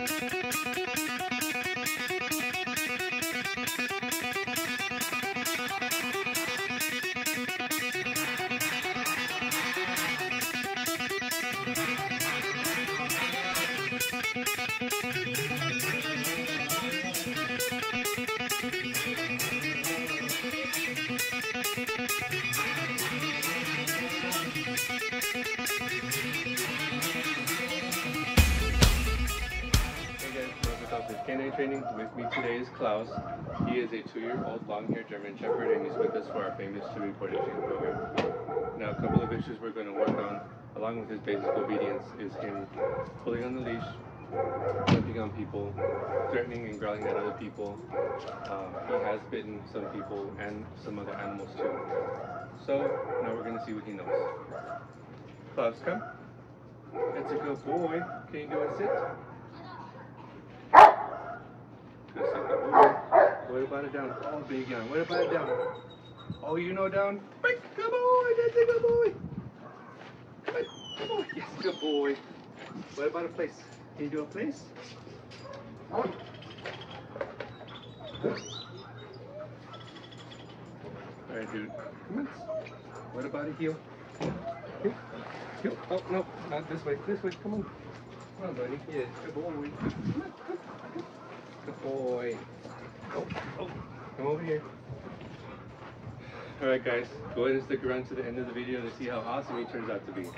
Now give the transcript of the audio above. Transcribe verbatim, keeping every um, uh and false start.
Canine training. With me today is Klaus. He is a two-year-old long-haired German Shepherd, and he's with us for our famous two-reported training program. Now, a couple of issues we're going to work on, along with his basic obedience, is him pulling on the leash, jumping on people, threatening and growling at other people. Um, he has bitten some people and some other animals too. So now we're going to see what he knows. Klaus, come. That's a good boy. Can you go and sit? Good sit, good boy. What about it down? Oh, big yawn. What about it down? Oh, you know down? Good boy. That's a good boy. Good, good boy. Yes, good boy. What about a place? Can you do a place? All right, dude. Come on. What about a heel? Heel? Heel? Oh, no. Not this way. This way. Come on. Come on, buddy. Yeah, good boy. Come on. Good boy. Oh, oh. Come over here. Alright guys, go ahead and stick around to the end of the video to see how awesome he turns out to be.